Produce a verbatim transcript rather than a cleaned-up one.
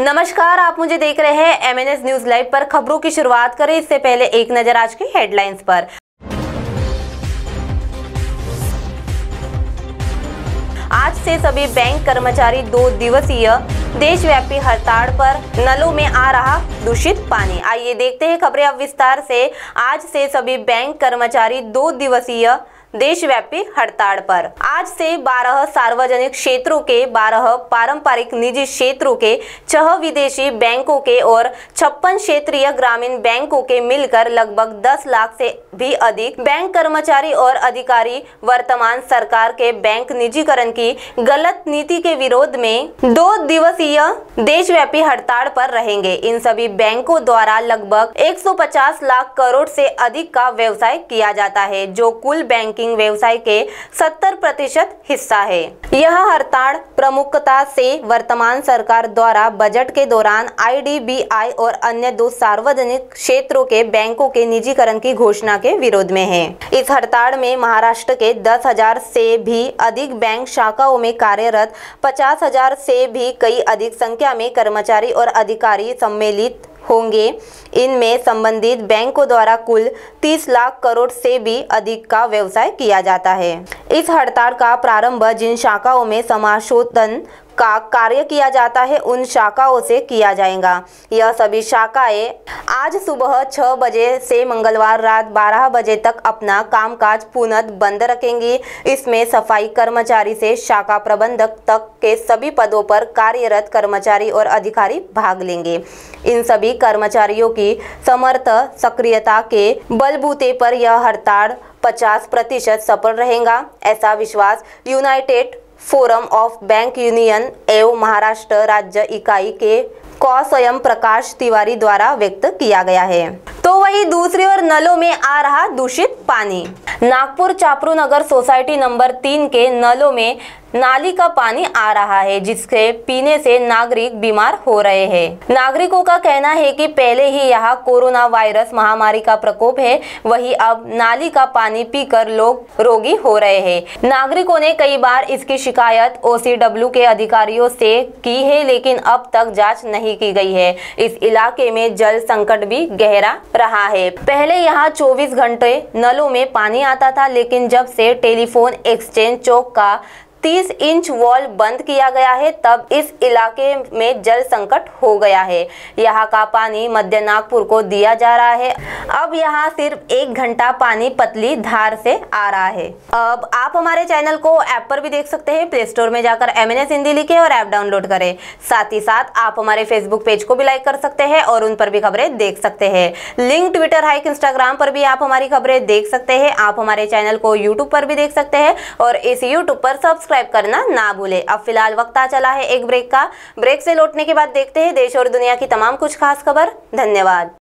नमस्कार, आप मुझे देख रहे हैं M N S news live पर। खबरों की शुरुआत करें इससे पहले एक नजर आज की हेडलाइंस पर। आज से सभी बैंक कर्मचारी दो दिवसीय देशव्यापी हड़ताल पर। नलों में आ रहा दूषित पानी। आइए देखते हैं खबरें अब विस्तार से। आज से सभी बैंक कर्मचारी दो दिवसीय देशव्यापी हड़ताल पर। आज से बारह सार्वजनिक क्षेत्रों के, बारह पारंपरिक निजी क्षेत्रों के, छह विदेशी बैंकों के और छप्पन क्षेत्रीय ग्रामीण बैंकों के मिलकर लगभग दस लाख से भी अधिक बैंक कर्मचारी और अधिकारी वर्तमान सरकार के बैंक निजीकरण की गलत नीति के विरोध में दो दिवसीय देशव्यापी हड़ताल पर रहेंगे। इन सभी बैंकों द्वारा लगभग एक सौ पचास लाख करोड़ से अधिक का व्यवसाय किया जाता है, जो कुल बैंक व्यवसाय के सत्तर प्रतिशत हिस्सा है। यह हड़ताल प्रमुखता से वर्तमान सरकार द्वारा बजट के दौरान आई डी बी आई और अन्य दो सार्वजनिक क्षेत्रों के बैंकों के निजीकरण की घोषणा के विरोध में है। इस हड़ताल में महाराष्ट्र के दस हजार से भी अधिक बैंक शाखाओं में कार्यरत पचास हजार से भी कई अधिक संख्या में कर्मचारी और अधिकारी सम्मिलित होंगे। इनमें संबंधित बैंकों द्वारा कुल तीस लाख करोड़ से भी अधिक का व्यवसाय किया जाता है। इस हड़ताल का प्रारंभ जिन शाखाओं में समाशोधन का कार्य किया जाता है उन शाखाओं से किया जाएगा। यह सभी शाखाएं आज सुबह छह बजे से मंगलवार रात बारह बजे तक अपना कामकाज पुनः बंद रखेंगी। इसमें सफाई कर्मचारी से शाखा प्रबंधक तक के सभी पदों पर कार्यरत कर्मचारी और अधिकारी भाग लेंगे। इन सभी कर्मचारियों की समर्थ सक्रियता के बलबूते पर यह हड़ताल पचास प्रतिशत सफल रहेगा, ऐसा विश्वास united forum of bank union एवं महाराष्ट्र राज्य इकाई के को स्वयं प्रकाश तिवारी द्वारा व्यक्त किया गया है। तो वही दूसरी ओर नलों में आ रहा दूषित पानी। नागपुर चापरू नगर सोसाइटी नंबर तीन के नलों में नाली का पानी आ रहा है, जिसके पीने से नागरिक बीमार हो रहे हैं। नागरिकों का कहना है कि पहले ही यहाँ कोरोना वायरस महामारी का प्रकोप है, वही अब नाली का पानी पीकर लोग रोगी हो रहे हैं। नागरिकों ने कई बार इसकी शिकायत ओ सी डब्ल्यू के अधिकारियों से की है, लेकिन अब तक जांच नहीं की गई है। इस इलाके में जल संकट भी गहरा रहा है। पहले यहाँ चौबीस घंटे नलों में पानी आता था, लेकिन जब से टेलीफोन एक्सचेंज चौक का तीस इंच वॉल बंद किया गया है, तब इस इलाके में जल संकट हो गया है। यहाँ का पानी मध्य नागपुर को दिया जा रहा है। अब यहाँ सिर्फ एक घंटा पानी पतली धार से आ रहा है। अब आप हमारे चैनल को ऐप पर भी देख सकते हैं। प्ले स्टोर में जाकर एम एन एस हिंदी लिखें और ऐप डाउनलोड करें। साथ ही साथ आप हमारे फेसबुक पेज को भी लाइक कर सकते हैं और उन पर भी खबरें देख सकते हैं। लिंक ट्विटर, हाइक, इंस्टाग्राम पर भी आप हमारी खबरें देख सकते हैं। आप हमारे चैनल को यूट्यूब पर भी देख सकते हैं और इस यूट्यूब पर सब्सक्राइब सब्सक्राइब करना ना भूले। अब फिलहाल वक्त आ चला है एक ब्रेक का। ब्रेक से लौटने के बाद देखते हैं देश और दुनिया की तमाम कुछ खास खबर। धन्यवाद।